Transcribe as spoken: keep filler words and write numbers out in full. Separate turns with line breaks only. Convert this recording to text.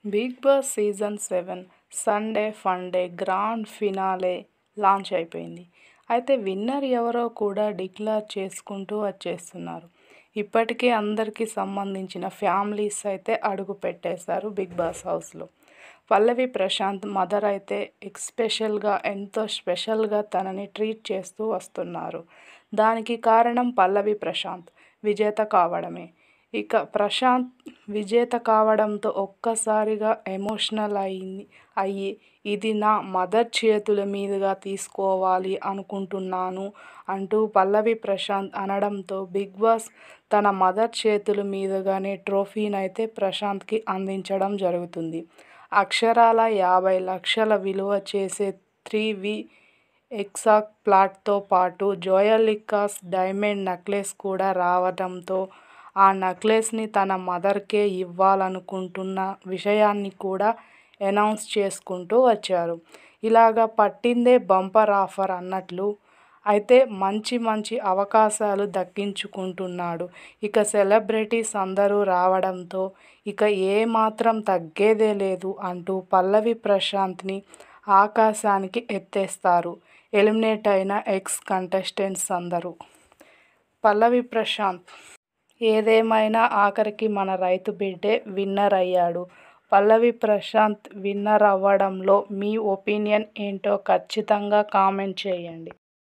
Big Boss season seven Sunday Funday grand finale launch అయిపోయింది. అయితే winner ఎవరో కూడా డిక్లేర్ చేసుకుంటూ వచ్చేస్తున్నారు. ఇప్పటికే అందరికీ సంబంధించిన ఫ్యామిలీస్ అయితే అడుగు పెట్టేశారు బిగ్ బాస్ హౌస్లో. పల్లవి ప్రశాంత్ మదర్ అయితే ఎక్స్పెషల్గా ఎంతో స్పెషల్గా తనని ట్రీట్ చేస్తూ వస్తున్నారు. దానికి కారణం పల్లవి ప్రశాంత్ విజేత కావడమే. ఇక ప్రశాంత్ విజేత కావడంతో ఒక్కసారిగా ఎమోషనల్ అయింది అయ్యి ఇది నా మదర్ చేతుల మీదుగా తీసుకోవాలి అనుకుంటున్నాను అంటూ పల్లవి ప్రశాంత్ అనడంతో బిగ్ బాస్ తన మదర్ చేతుల మీదుగానే ట్రోఫీనైతే ప్రశాంత్కి అందించడం జరుగుతుంది. అక్షరాల యాభై లక్షల విలువ చేసే త్రీ వి ఎక్సాక్ ప్లాట్తో పాటు జోయలికాస్ డైమండ్ నెక్లెస్ కూడా రావడంతో ఆ నెక్లెస్ని తన మదర్కే ఇవ్వాలనుకుంటున్న విషయాన్ని కూడా అనౌన్స్ చేసుకుంటూ వచ్చారు. ఇలాగా పట్టిందే బంపర్ ఆఫర్ అన్నట్లు అయితే మంచి మంచి అవకాశాలు దక్కించుకుంటున్నాడు. ఇక సెలబ్రిటీస్ అందరూ రావడంతో ఇక ఏమాత్రం తగ్గేదే లేదు అంటూ పల్లవి ప్రశాంత్ని ఆకాశానికి ఎత్తేస్తారు ఎలిమినేట్ అయిన ఎక్స్ కంటెస్టెంట్స్ అందరూ. పల్లవి ప్రశాంత్ ఏదేమైనా ఆఖరికి మన రైతు బిడ్డే విన్నర్ అయ్యాడు. పల్లవి ప్రశాంత్ విన్నర్ అవ్వడంలో మీ ఒపీనియన్ ఏంటో ఖచ్చితంగా కామెంట్ చేయండి.